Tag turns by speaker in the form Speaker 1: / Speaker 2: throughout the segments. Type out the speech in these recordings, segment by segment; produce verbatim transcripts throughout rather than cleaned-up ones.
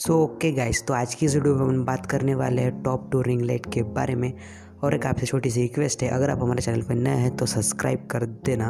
Speaker 1: So okay guys, तो आज की इस वीडियो में हम बात करने वाले हैं टॉप टू रिंग लाइट के बारे में। और एक आपसे छोटी सी रिक्वेस्ट है, अगर आप हमारे चैनल पर नए हैं तो सब्सक्राइब कर देना।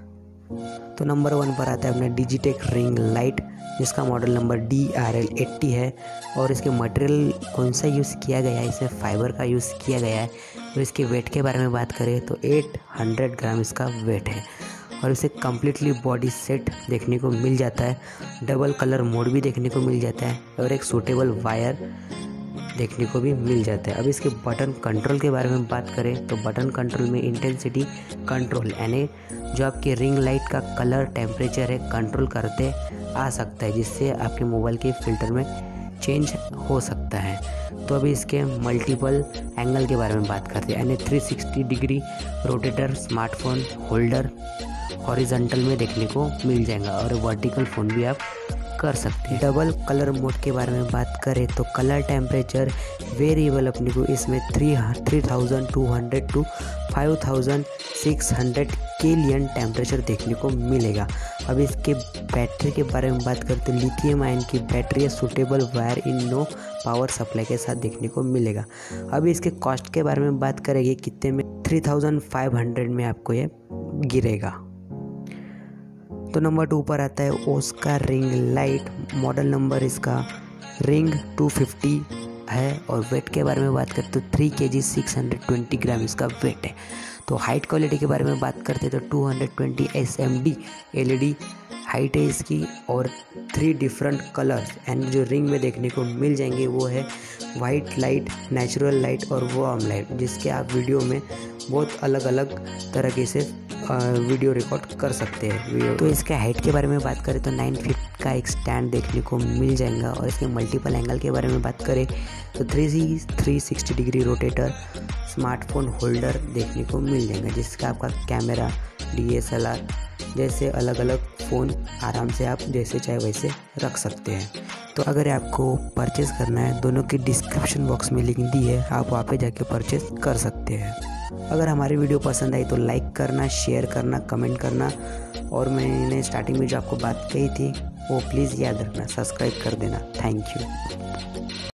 Speaker 1: तो नंबर वन पर आता है अपना डिजिटेक रिंग लाइट, जिसका model number D R L eighty है। और इसके मटेरियल कौन सा यूज़ किया गया है, इसमें फाइबर का यूज़ किया गया है। और इसके वेट के बारे में बात करें तो आठ सौ ग्राम इसका वेट है। और इसे कम्प्लीटली बॉडी सेट देखने को मिल जाता है, डबल कलर मोड भी देखने को मिल जाता है और एक सूटेबल वायर देखने को भी मिल जाता है। अब इसके बटन कंट्रोल के बारे में बात करें तो बटन कंट्रोल में इंटेंसिटी कंट्रोल, यानी जो आपके रिंग लाइट का कलर टेम्परेचर है कंट्रोल करते आ सकता है, जिससे आपके मोबाइल के फिल्टर में चेंज हो सकता है। तो अभी इसके मल्टीपल एंगल के बारे में बात करते हैं, यानी three sixty degree rotator smartphone holder horizontal में देखने को मिल जाएगा और वर्टिकल फ़ोन भी आप कर सकते हैं। डबल कलर मोड के बारे में बात करें तो कलर टेम्परेचर वेरिएबल अपने को इसमें three three thousand two hundred to five thousand six hundred kelvin temperature देखने को मिलेगा। अब इसके बैटरी के बारे में बात करते तो लिथियम आयन की battery suitable wire in no power supply के साथ देखने को मिलेगा। अभी इसके कॉस्ट के बारे में बात करेंगे, कितने में थ्री थाउजेंड फाइव हंड्रेड में आपको ये गिरेगा। तो नंबर टू पर आता है Osaka ring light, model number इसका रिंग टू फिफ्टी है। और वेट के बारे में बात करते तो three K G six hundred twenty gram इसका वेट है। तो हाइट क्वालिटी के बारे में बात करते तो two hundred twenty S M D L E D height है इसकी और थ्री डिफरेंट कलर्स एंड जो रिंग में देखने को मिल जाएंगे वो है वाइट लाइट, नेचुरल लाइट और वार्म लाइट, जिसके आप वीडियो में बहुत अलग अलग तरीके से वीडियो रिकॉर्ड कर सकते हैं। तो इसके हाइट के बारे में बात करें तो नाइन फीट का एक स्टैंड देखने को मिल जाएगा। और इसके मल्टीपल एंगल के बारे में बात करें तो three three sixty degree rotator smartphone holder देखने को मिल जाएगा, जिसका आपका camera D S L R जैसे अलग अलग फ़ोन आराम से आप जैसे चाहे वैसे रख सकते हैं। तो अगर आपको परचेज़ करना है, दोनों की डिस्क्रिप्शन बॉक्स में लिंक दी है, आप वहाँ पे जाके परचेज़ कर सकते हैं। अगर हमारी वीडियो पसंद आई तो लाइक करना, शेयर करना, कमेंट करना और मैंने स्टार्टिंग में जो आपको बात कही थी वो प्लीज़ याद रखना, सब्सक्राइब कर देना। Thank you.